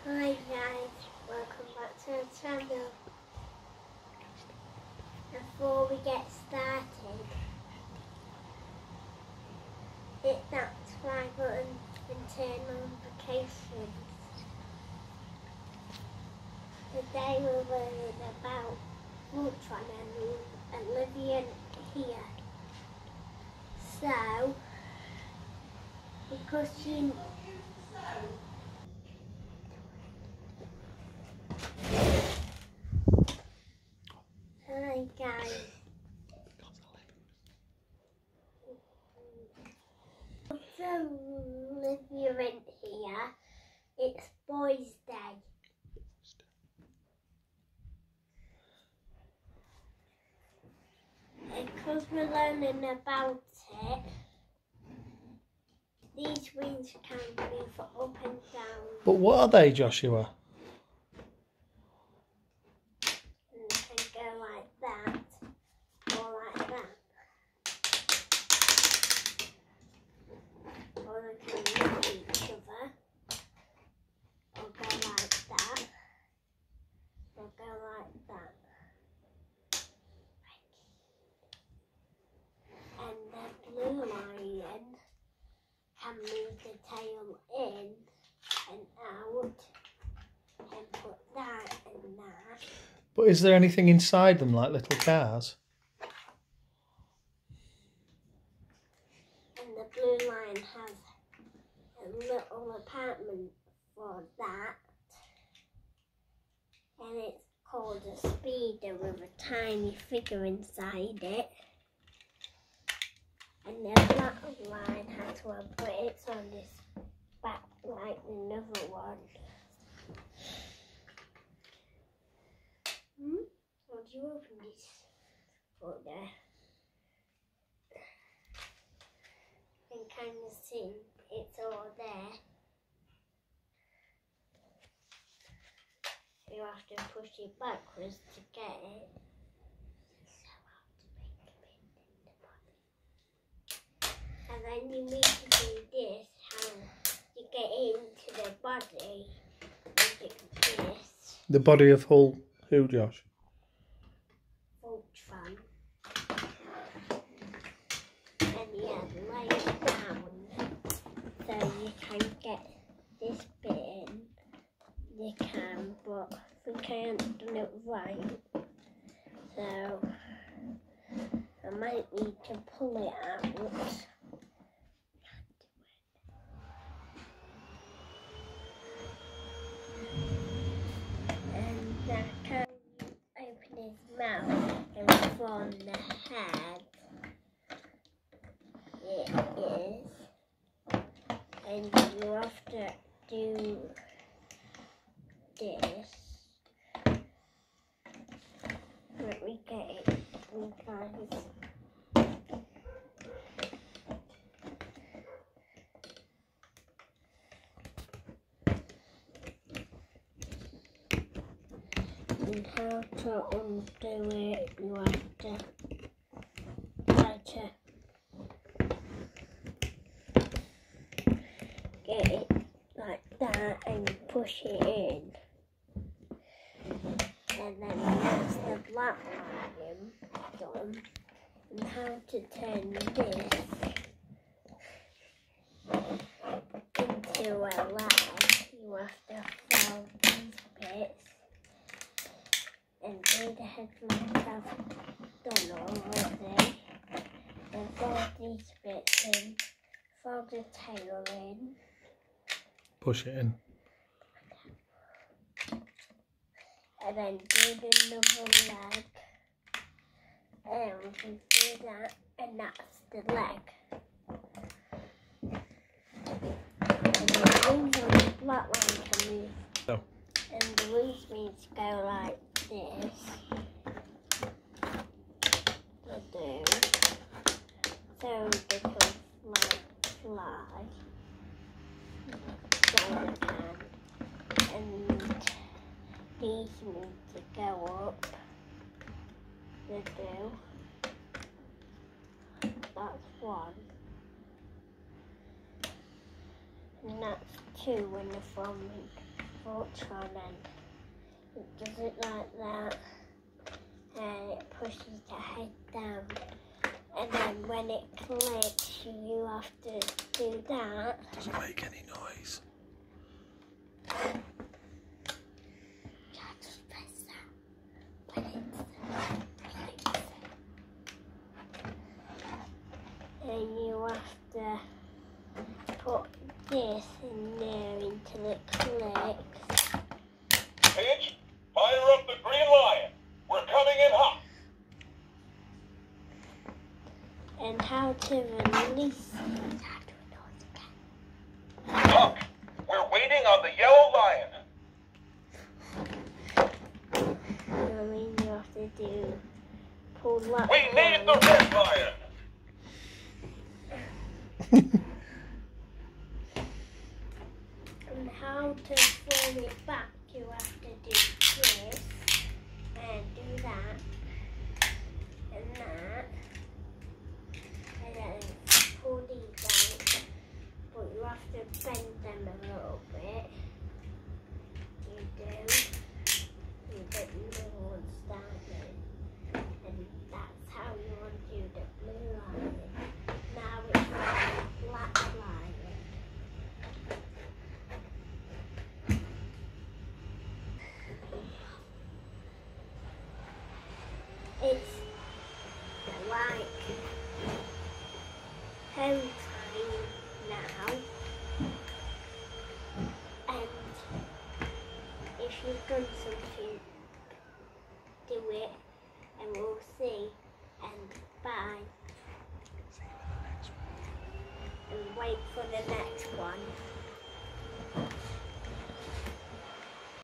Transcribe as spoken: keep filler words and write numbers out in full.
Hi guys, welcome back to the channel. Before we get started, hit that subscribe button and turn notifications. Today we're learning about voltron and Olivia here. So, because she Hi guys. So Olivia in here. It's Boys' Day. And because we're learning about it, these wings can move up and down. But what are they, Joshua? And they can go like that. Or like that. Or they can move each other. Or go like that. Or go like that. And the blue lion can move the tail in and out and put that and that. But is there anything inside them, like little cars? And the blue lion has a little apartment for that. And it's called a speeder with a tiny figure inside it. And the black line has one, but it's on this back like another one. Hmm? How do you open this folder? You can kind of see it's all there. You have to push it backwards to get it. And then you need to do this, how you get into the body with this. The body of Hull who, Josh? Voltron. And yeah, lay it down so you can get this bit in. You can, but I think I haven't done it right. So I might need to pull it out. Open his mouth and from the head it is, and you have to do this. Let me get it, you guys. And how to undo it, you have to try to get it like that and push it in. And then that's the black lion done. And how to turn this into a leg, you have to fold these bits. And do the head like I've done already. And fold these bits in, fold the tail in. Push it in. And then do another leg. And we can do that, and that's the leg. And the wings on the black line can move. Oh. And the wings need to go like this. They do. So they can fly, fly. So they can. And these need to go up. They do. That's one. And that's two when they're from voltron and it does it like that and it pushes the head down. And then when it clicks, you have to do that. Doesn't make any noise. Yeah, just press that when it clicks. And you have to put this in there until it clicks. Paige, fire up the green lion. We're coming in hot. And how to release it. How to do it again. Huck, we're waiting on the yellow lion. I mean, you have to do pull that. We need the red lion. And how to form it back, you have to do this and do that and that. And then pull these out, but you have to bend them a little bit. You do. You get the little ones started. And that's how you undo the blue line. Now it's the black line. It's like home time now, and if you've done something